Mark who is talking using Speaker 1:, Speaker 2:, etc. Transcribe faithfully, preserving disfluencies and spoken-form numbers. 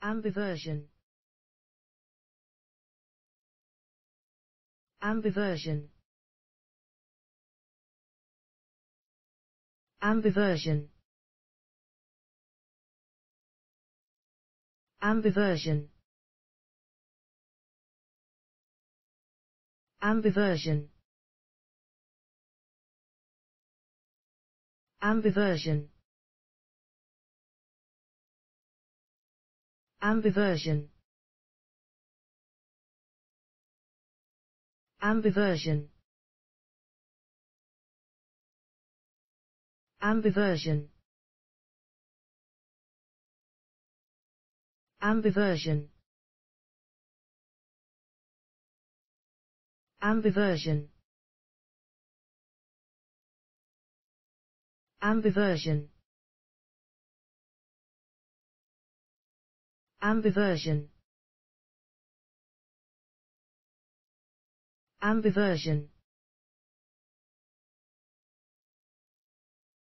Speaker 1: Ambiversion. Ambiversion. Ambiversion. Ambiversion. Ambiversion. Ambiversion. Ambiversion. Ambiversion. Ambiversion. Ambiversion. Ambiversion. Ambiversion. Ambiversion. Ambiversion.